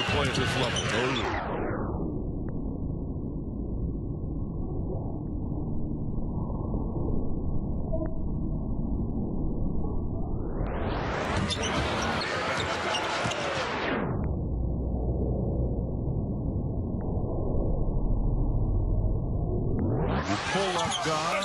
play at this level. Pull up guard.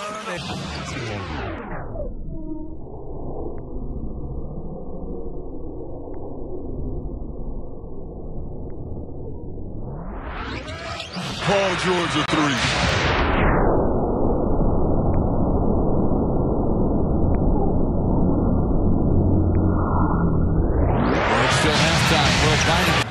Paul George a three. It's still halftime. Will Bynum.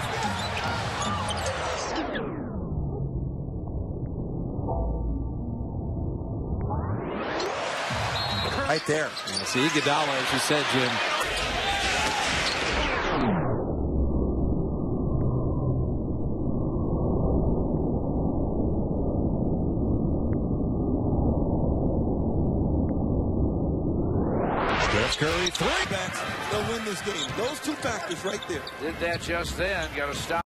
Right there. See Iguodala, as you said, Jim. Steph Curry, three. They'll win this game. Those two factors right there. Did that just then. Got to stop.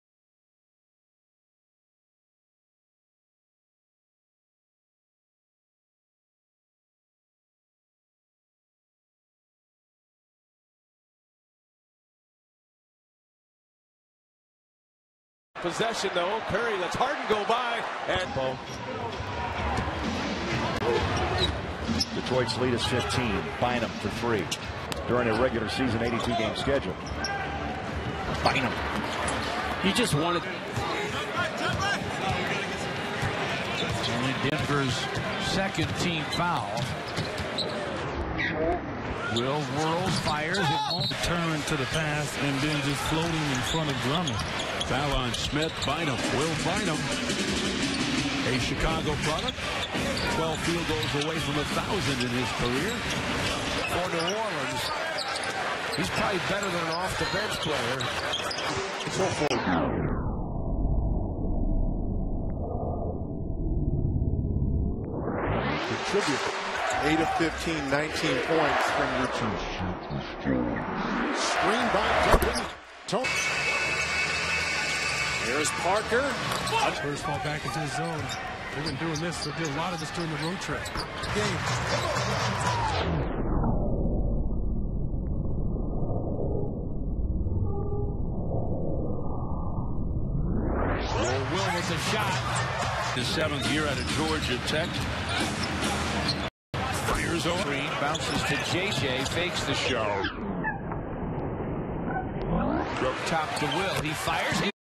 Possession though, Curry lets Harden go by, and Detroit's lead is 15. Bynum for three during a regular season 82-game schedule. Bynum. He just wanted. Only Denver's second team foul. Will whirls, fires, it won't turn to the pass, and then just floating in front of Drummond. Foul on Smith. Bynum. Will Bynum. A Chicago product. 12 field goals away from 1,000 in his career. For New Orleans, he's probably better than an off-the-bench player. contribute. 8 of 15, 19 points from Richard. Screen by Duncan. Here's Parker. First fall back into the zone. They've been doing this. They did a lot of this during the road trip. Will with a shot. His 7th year out of Georgia Tech. Fires over. Green bounces to JJ, fakes the show. Broke top to Will. He fires.